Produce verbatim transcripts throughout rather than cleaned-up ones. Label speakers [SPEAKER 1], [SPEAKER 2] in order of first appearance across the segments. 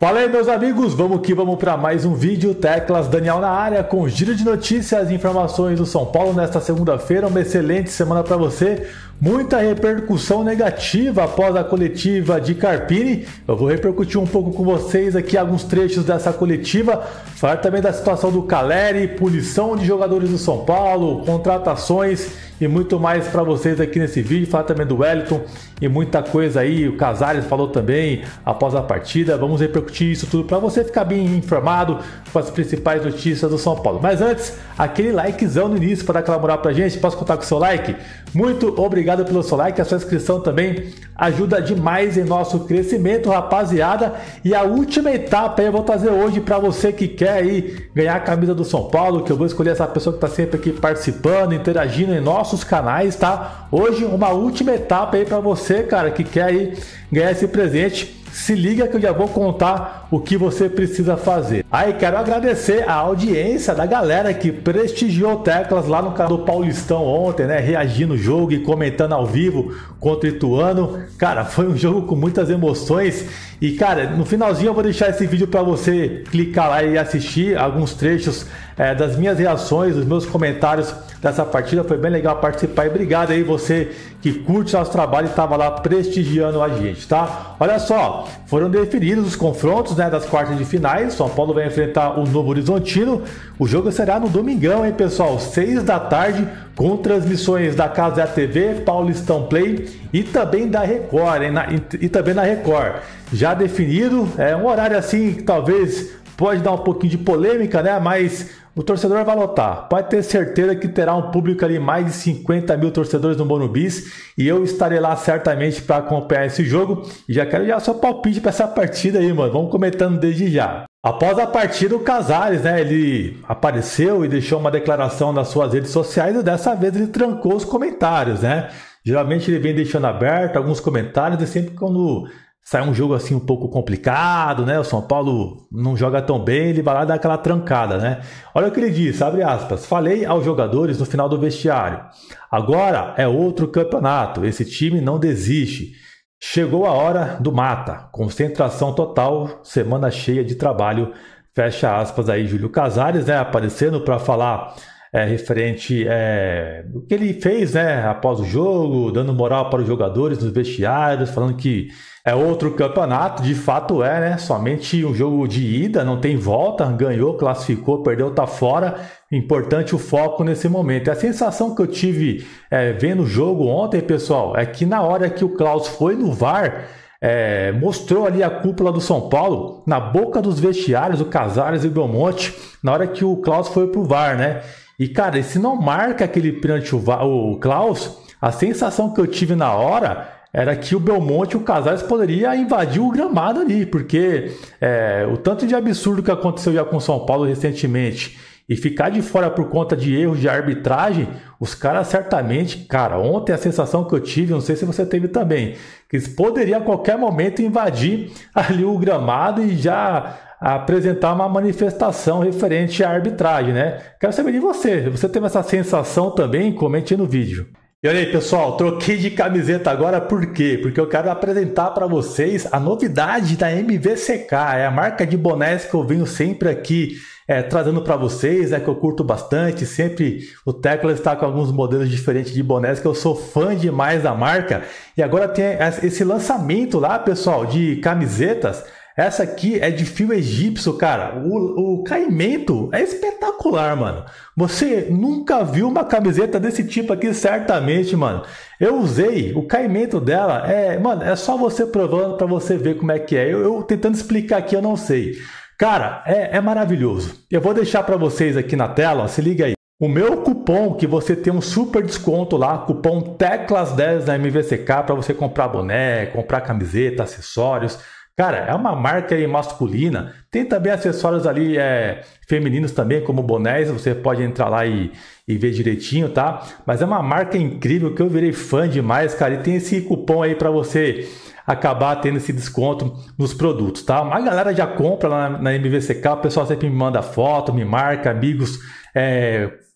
[SPEAKER 1] Fala aí, meus amigos, vamos que vamos para mais um vídeo. Teclas Daniel na área com giro de notícias e informações do São Paulo nesta segunda-feira. Uma excelente semana para você. Muita repercussão negativa após a coletiva de Carpini. Eu vou repercutir um pouco com vocês aqui alguns trechos dessa coletiva. Falar também da situação do Caleri, punição de jogadores do São Paulo, contratações e muito mais para vocês aqui nesse vídeo. Falar também do Wellington e muita coisa aí. O Casares falou também após a partida. Vamos repercutir isso tudo para você ficar bem informado com as principais notícias do São Paulo. Mas antes, aquele likezão no início para dar aquela moral pra gente. Posso contar com o seu like? Muito obrigado pelo seu like, a sua inscrição também ajuda demais em nosso crescimento, rapaziada. E a última etapa aí eu vou trazer hoje para você que quer aí ganhar a camisa do São Paulo, que eu vou escolher essa pessoa que está sempre aqui participando, interagindo em nossos canais, tá? Hoje uma última etapa aí para você, cara, que quer aí ganhar esse presente. Se liga que eu já vou contar o que você precisa fazer. Aí quero agradecer a audiência da galera que prestigiou Teclas lá no canal do Paulistão ontem, né? Reagindo o jogo e comentando ao vivo contra o Ituano. Cara, foi um jogo com muitas emoções. E cara, no finalzinho eu vou deixar esse vídeo para você clicar lá e assistir alguns trechos é, das minhas reações, dos meus comentários dessa partida. Foi bem legal participar e obrigado aí você que curte nosso trabalho e estava lá prestigiando a gente, tá? Olha só, foram definidos os confrontos, né, das quartas de finais. São Paulo vai enfrentar o Novo Horizontino. O jogo será no domingão, hein, pessoal? seis da tarde, com transmissões da Casa T V, Paulistão Play e também da Record, hein? Na, e, e também na Record. Já definido, é um horário assim que talvez pode dar um pouquinho de polêmica, né? Mas o torcedor vai lotar. Pode ter certeza que terá um público ali, mais de cinquenta mil torcedores no Morumbi. E eu estarei lá certamente para acompanhar esse jogo. E já quero já seu palpite para essa partida aí, mano. Vamos comentando desde já. Após a partida, o Casares, né? Ele apareceu e deixou uma declaração nas suas redes sociais. E dessa vez ele trancou os comentários, né? Geralmente ele vem deixando aberto alguns comentários. E sempre quando sai um jogo assim um pouco complicado, né? O São Paulo não joga tão bem, ele vai lá dar aquela trancada, né? Olha o que ele disse, abre aspas. Falei aos jogadores no final do vestiário. Agora é outro campeonato, esse time não desiste. Chegou a hora do mata. Concentração total, semana cheia de trabalho. Fecha aspas aí, Júlio Casares, né? Aparecendo para falar É, referente é, do que ele fez, né, após o jogo, dando moral para os jogadores nos vestiários, falando que é outro campeonato, de fato é, né, somente um jogo de ida, não tem volta, ganhou, classificou, perdeu, tá fora, importante o foco nesse momento. E a sensação que eu tive é, vendo o jogo ontem, pessoal, é que na hora que o Klaus foi no V A R, É, mostrou ali a cúpula do São Paulo na boca dos vestiários, o Casares e o Belmonte, na hora que o Klaus foi pro V A R, né? E cara, e se não marca aquele pênalti o Klaus, a sensação que eu tive na hora era que o Belmonte e o Casares poderia invadir o gramado ali, porque é, o tanto de absurdo que aconteceu já com o São Paulo recentemente e ficar de fora por conta de erros de arbitragem, os caras certamente, cara, ontem a sensação que eu tive, não sei se você teve também, que eles poderiam a qualquer momento invadir ali o gramado e já apresentar uma manifestação referente à arbitragem, né? Quero saber de você, você teve essa sensação também? Comente aí no vídeo. E olha aí, pessoal, troquei de camiseta agora, por quê? Porque eu quero apresentar para vocês a novidade da M V C K, é a marca de bonés que eu venho sempre aqui é, trazendo para vocês, é que eu curto bastante, sempre o Teclas está com alguns modelos diferentes de bonés que eu sou fã demais da marca, e agora tem esse lançamento lá, pessoal, de camisetas. Essa aqui é de fio egípcio, cara. O, o caimento é espetacular, mano. Você nunca viu uma camiseta desse tipo aqui, certamente, mano. Eu usei, o caimento dela é, mano, é só você provando para você ver como é que é. Eu, eu tentando explicar aqui, eu não sei. Cara, é, é maravilhoso. Eu vou deixar para vocês aqui na tela, ó, se liga aí. O meu cupom, que você tem um super desconto lá, cupom Teclas dez da M V C K, para você comprar boné, comprar camiseta, acessórios. Cara, é uma marca aí masculina, tem também acessórios ali é, femininos também, como bonés, você pode entrar lá e, e ver direitinho, tá? Mas é uma marca incrível que eu virei fã demais, cara, e tem esse cupom aí para você acabar tendo esse desconto nos produtos, tá? Uma galera já compra lá na, na M V C K, o pessoal sempre me manda foto, me marca, amigos é,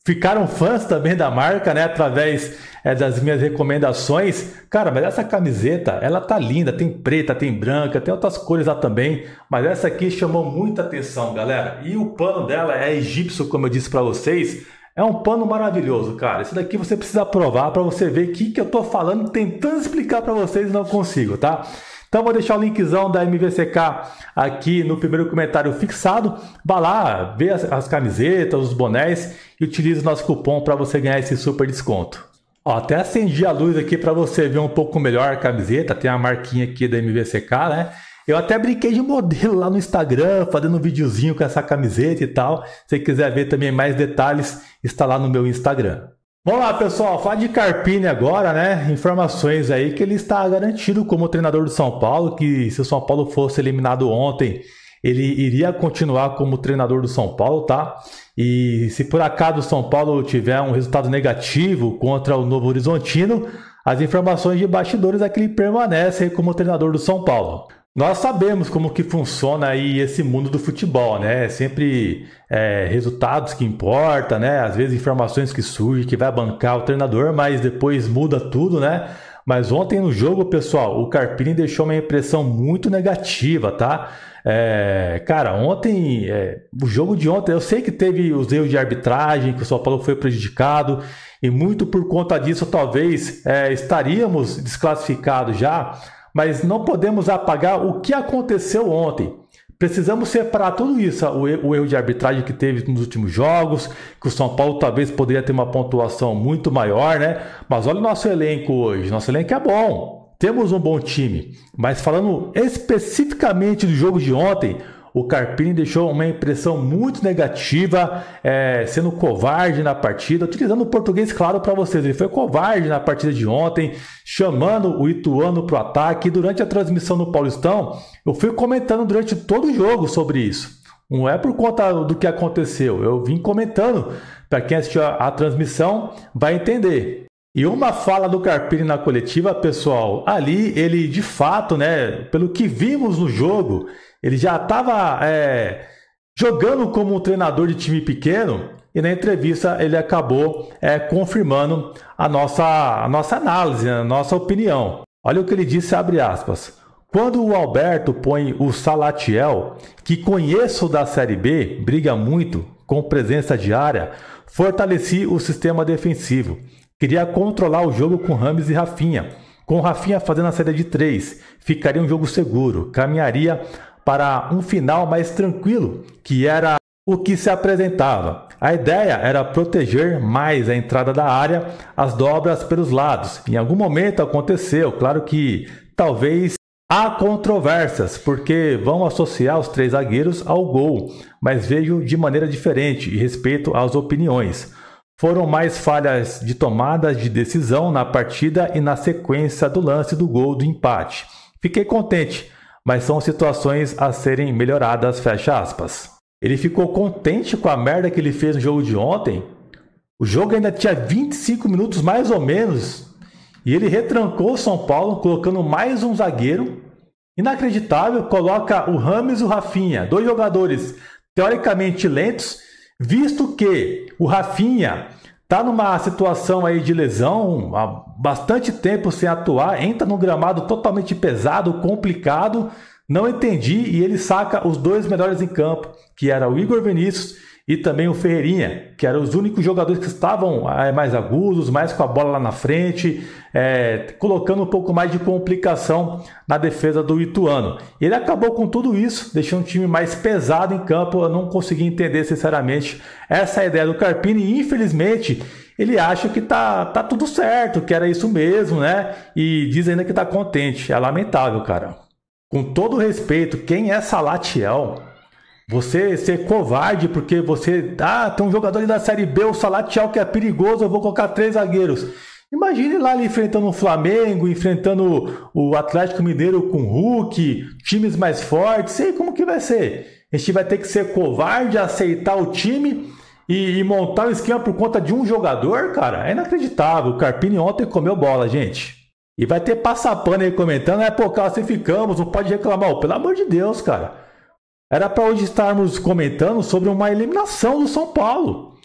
[SPEAKER 1] ficaram fãs também da marca, né? Através é, das minhas recomendações. Cara, mas essa camiseta, ela tá linda. Tem preta, tem branca, tem outras cores lá também. Mas essa aqui chamou muita atenção, galera. E o pano dela é egípcio, como eu disse para vocês. É um pano maravilhoso, cara. Isso daqui você precisa provar para você ver o que, que eu tô falando, tentando explicar para vocês e não consigo, tá? Então vou deixar o linkzão da M V C K aqui no primeiro comentário fixado. Vá lá, vê as, as camisetas, os bonés e utilize o nosso cupom para você ganhar esse super desconto. Ó, até acendi a luz aqui para você ver um pouco melhor a camiseta. Tem a marquinha aqui da M V C K, né? Eu até brinquei de modelo lá no Instagram, fazendo um videozinho com essa camiseta e tal. Se você quiser ver também mais detalhes, está lá no meu Instagram. Vamos lá, pessoal, falar de Carpini agora, né? Informações aí que ele está garantido como treinador do São Paulo, que se o São Paulo fosse eliminado ontem, ele iria continuar como treinador do São Paulo, tá? E se por acaso o São Paulo tiver um resultado negativo contra o Novo Horizontino, as informações de bastidores é que ele permanece aí como treinador do São Paulo. Nós sabemos como que funciona aí esse mundo do futebol, né? Sempre é, resultados que importam, né? Às vezes informações que surgem, que vai bancar o treinador, mas depois muda tudo, né? Mas ontem no jogo, pessoal, o Carpini deixou uma impressão muito negativa, tá? É, cara, ontem, é, o jogo de ontem, eu sei que teve os erros de arbitragem, que o São Paulo foi prejudicado, e muito por conta disso, talvez, é, estaríamos desclassificados já, mas não podemos apagar o que aconteceu ontem. Precisamos separar tudo isso, o erro de arbitragem que teve nos últimos jogos, que o São Paulo talvez poderia ter uma pontuação muito maior, né? Mas olha o nosso elenco hoje, nosso elenco é bom, temos um bom time. Mas falando especificamente do jogo de ontem, o Carpini deixou uma impressão muito negativa, é, sendo covarde na partida, utilizando o português claro para vocês. Ele foi covarde na partida de ontem, chamando o Ituano para o ataque. E durante a transmissão no Paulistão, eu fui comentando durante todo o jogo sobre isso. Não é por conta do que aconteceu, eu vim comentando. Para quem assistiu a, a transmissão vai entender. E uma fala do Carpini na coletiva, pessoal, ali ele de fato, né, pelo que vimos no jogo, ele já estava é, jogando como um treinador de time pequeno e na entrevista ele acabou é, confirmando a nossa, a nossa análise, a nossa opinião. Olha o que ele disse, abre aspas. Quando o Alberto põe o Salatiel, que conheço da Série B, briga muito com presença diária, fortaleci o sistema defensivo. Queria controlar o jogo com Rames e Rafinha. Com Rafinha fazendo a saída de três, ficaria um jogo seguro, caminharia para um final mais tranquilo, que era o que se apresentava. A ideia era proteger mais a entrada da área, as dobras pelos lados. Em algum momento aconteceu, claro que talvez há controvérsias, porque vão associar os três zagueiros ao gol, mas vejo de maneira diferente e respeito às opiniões. Foram mais falhas de tomadas de decisão na partida e na sequência do lance do gol do empate. Fiquei contente, mas são situações a serem melhoradas, fecha aspas. Ele ficou contente com a merda que ele fez no jogo de ontem. O jogo ainda tinha vinte e cinco minutos mais ou menos. E ele retrancou o São Paulo, colocando mais um zagueiro. Inacreditável, coloca o Rames e o Rafinha, dois jogadores teoricamente lentos, visto que o Rafinha está numa situação aí de lesão, há bastante tempo sem atuar, entra num gramado totalmente pesado, complicado, não entendi, e ele saca os dois melhores em campo, que era o Igor Vinícius e também o Ferreirinha, que eram os únicos jogadores que estavam é, mais agudos, mais com a bola lá na frente, é, colocando um pouco mais de complicação na defesa do Ituano. Ele acabou com tudo isso, deixando um time mais pesado em campo. Eu não consegui entender sinceramente essa ideia do Carpini e infelizmente ele acha que tá, tá tudo certo, que era isso mesmo, né? E diz ainda que tá contente. É lamentável, cara. Com todo respeito, quem é Salatiel? Você ser covarde porque você... Ah, tem um jogador ali da Série B, o Salatiel, que é perigoso, eu vou colocar três zagueiros. Imagine lá ele enfrentando o Flamengo, enfrentando o Atlético Mineiro com o Hulk, times mais fortes. Sei como que vai ser. A gente vai ter que ser covarde, aceitar o time e, e montar o esquema por conta de um jogador, cara? É inacreditável. O Carpini ontem comeu bola, gente. E vai ter passapano aí comentando, é, pô, classificamos, não pode reclamar. Oh, pelo amor de Deus, cara. Era para hoje estarmos comentando sobre uma eliminação do São Paulo.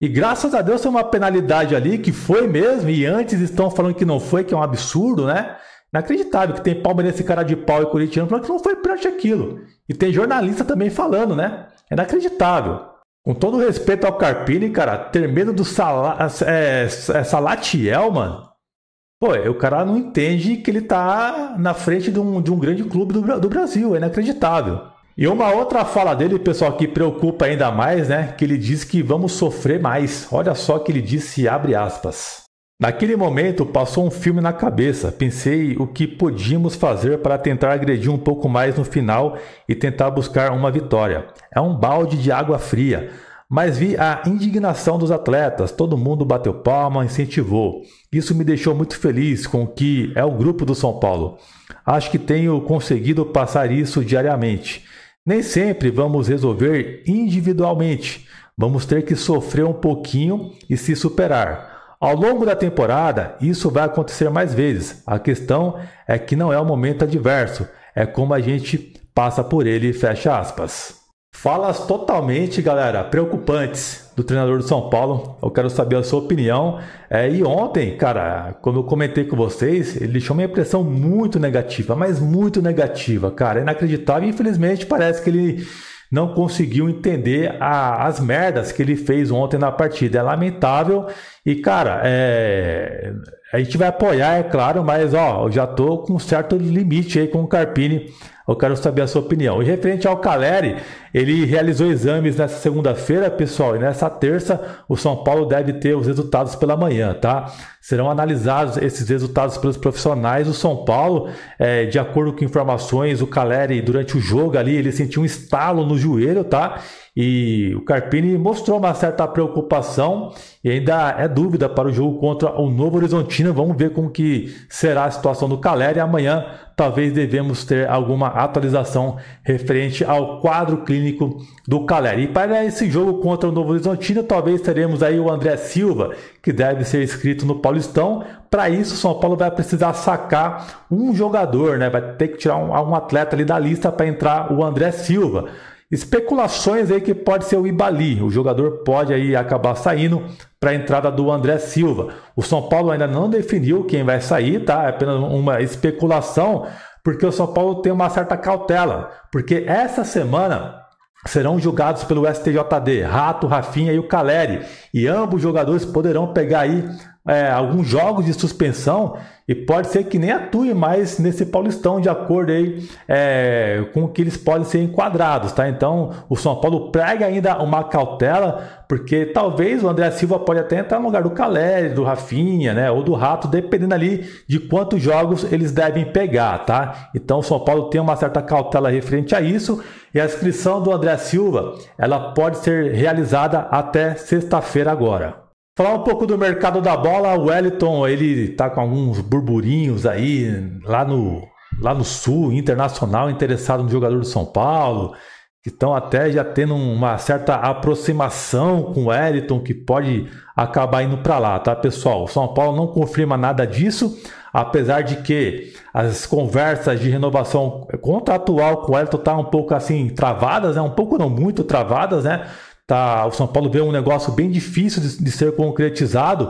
[SPEAKER 1] E graças a Deus tem uma penalidade ali que foi mesmo, e antes estão falando que não foi, que é um absurdo, né? Inacreditável que tem palmeirense cara de pau e corintiano falando que não foi pênalti aquilo. E tem jornalista também falando, né? É inacreditável. Com todo respeito ao Carpini, cara, ter medo do Sala, é, é, Salatiel, mano. Pô, o cara não entende que ele tá na frente de um, de um grande clube do, do Brasil. É inacreditável. E uma outra fala dele, pessoal, que preocupa ainda mais, né? Que ele diz que vamos sofrer mais. Olha só que ele disse, abre aspas. Naquele momento, passou um filme na cabeça. Pensei o que podíamos fazer para tentar agredir um pouco mais no final e tentar buscar uma vitória. É um balde de água fria. Mas vi a indignação dos atletas. Todo mundo bateu palma, incentivou. Isso me deixou muito feliz com o que é o grupo do São Paulo. Acho que tenho conseguido passar isso diariamente. Nem sempre vamos resolver individualmente. Vamos ter que sofrer um pouquinho e se superar. Ao longo da temporada, isso vai acontecer mais vezes. A questão é que não é um momento adverso, é como a gente passa por ele, fecha aspas. Falas totalmente, galera, preocupantes do treinador do São Paulo. Eu quero saber a sua opinião. É, e ontem, cara, como eu comentei com vocês, ele deixou uma impressão muito negativa, mas muito negativa, cara. É inacreditável. Infelizmente, parece que ele não conseguiu entender a, as merdas que ele fez ontem na partida. É lamentável. E, cara, é... a gente vai apoiar, é claro, mas ó, eu já tô com um certo limite aí com o Carpini. Eu quero saber a sua opinião. E referente ao Caleri, ele realizou exames nessa segunda-feira, pessoal, e nessa terça o São Paulo deve ter os resultados pela manhã, tá? Serão analisados esses resultados pelos profissionais do São Paulo. É, de acordo com informações, o Caleri, durante o jogo ali, ele sentiu um estalo no joelho, tá? E o Carpini mostrou uma certa preocupação e ainda é dúvida para o jogo contra o Novo Horizontino. Vamos ver como que será a situação do Caleri. Amanhã talvez devemos ter alguma atualização referente ao quadro clínico do Caleri. E para esse jogo contra o Novo Horizontino, talvez teremos aí o André Silva, que deve ser inscrito no Paulistão. Para isso, o São Paulo vai precisar sacar um jogador, né? Vai ter que tirar um, um atleta ali da lista para entrar o André Silva. Especulações aí que pode ser o Ibali. O jogador pode aí acabar saindo para a entrada do André Silva. O São Paulo ainda não definiu quem vai sair, tá? É apenas uma especulação, porque o São Paulo tem uma certa cautela. Porque essa semana serão julgados pelo S T J D, Rato, Rafinha e o Caleri. E ambos os jogadores poderão pegar aí é, alguns jogos de suspensão e pode ser que nem atue mais nesse Paulistão, de acordo aí é, com o que eles podem ser enquadrados, tá? Então o São Paulo prega ainda uma cautela, porque talvez o André Silva pode até entrar no lugar do Caleri, do Rafinha, né? Ou do Rato, dependendo ali de quantos jogos eles devem pegar, tá? Então o São Paulo tem uma certa cautela referente a isso, e a inscrição do André Silva ela pode ser realizada até sexta-feira agora. Falar um pouco do mercado da bola, o Wellington, ele tá com alguns burburinhos aí lá no, lá no Sul, Internacional, interessado no jogador do São Paulo, que estão até já tendo uma certa aproximação com o Wellington, que pode acabar indo para lá, tá, pessoal? O São Paulo não confirma nada disso, apesar de que as conversas de renovação contratual com o Wellington tá um pouco assim travadas, né? Um pouco não muito travadas, né? Tá, o São Paulo vê um negócio bem difícil de, de ser concretizado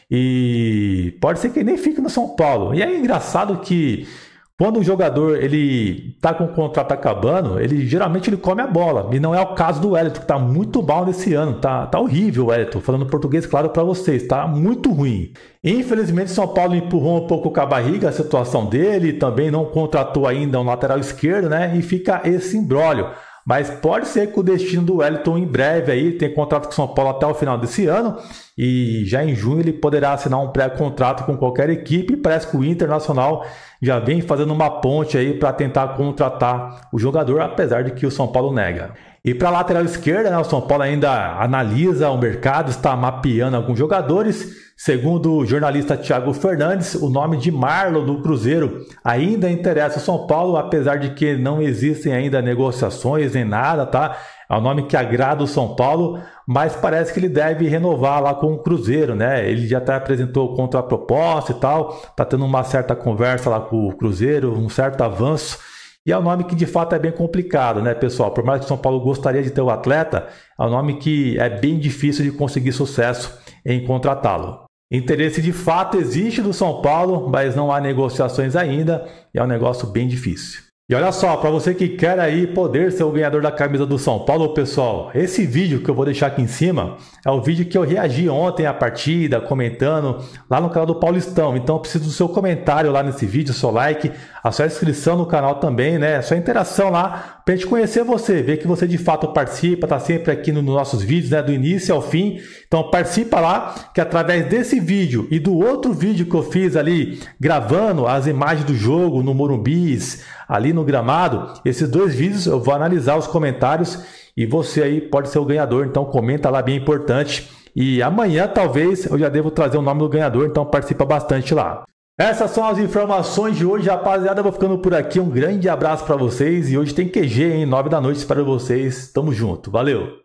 [SPEAKER 1] e pode ser que nem fique no São Paulo. E é engraçado que quando o jogador ele tá com o contrato acabando, ele geralmente ele come a bola. E não é o caso do Wellington, que tá muito mal nesse ano. Tá, tá horrível o Wellington, falando português claro para vocês, tá muito ruim. Infelizmente o São Paulo empurrou um pouco com a barriga a situação dele, também não contratou ainda um lateral esquerdo, né? E fica esse imbróglio. Mas pode ser que o destino do Wellington em breve aí, tem contrato com o São Paulo até o final desse ano, e já em junho ele poderá assinar um pré-contrato com qualquer equipe. Parece que o Internacional já vem fazendo uma ponte aí para tentar contratar o jogador, apesar de que o São Paulo nega. E para a lateral esquerda, né, o São Paulo ainda analisa o mercado, está mapeando alguns jogadores. Segundo o jornalista Thiago Fernandes, o nome de Marlon do Cruzeiro ainda interessa o São Paulo, apesar de que não existem ainda negociações nem nada, tá? É um nome que agrada o São Paulo, mas parece que ele deve renovar lá com o Cruzeiro, né? Ele já até apresentou contraproposta e tal, tá tendo uma certa conversa lá com o Cruzeiro, um certo avanço. E é um nome que de fato é bem complicado, né, pessoal? Por mais que o São Paulo gostaria de ter o atleta, é um nome que é bem difícil de conseguir sucesso em contratá-lo. Interesse de fato existe do São Paulo, mas não há negociações ainda e é um negócio bem difícil. E olha só, para você que quer aí poder ser o ganhador da camisa do São Paulo, pessoal, esse vídeo que eu vou deixar aqui em cima é o vídeo que eu reagi ontem à partida, comentando lá no canal do Paulistão. Então eu preciso do seu comentário lá nesse vídeo, seu like, a sua inscrição no canal também, né? A sua interação lá para a gente conhecer você, ver que você de fato participa, está sempre aqui nos nossos vídeos, né? Do início ao fim. Então participa lá, que através desse vídeo e do outro vídeo que eu fiz ali, gravando as imagens do jogo no Morumbis, ali no gramado, esses dois vídeos eu vou analisar os comentários e você aí pode ser o ganhador, então comenta lá, bem importante. E amanhã talvez eu já devo trazer o nome do ganhador, então participa bastante lá. Essas são as informações de hoje, rapaziada. Eu vou ficando por aqui, um grande abraço para vocês e hoje tem Q G, hein? nove da noite, espero vocês, tamo junto, valeu!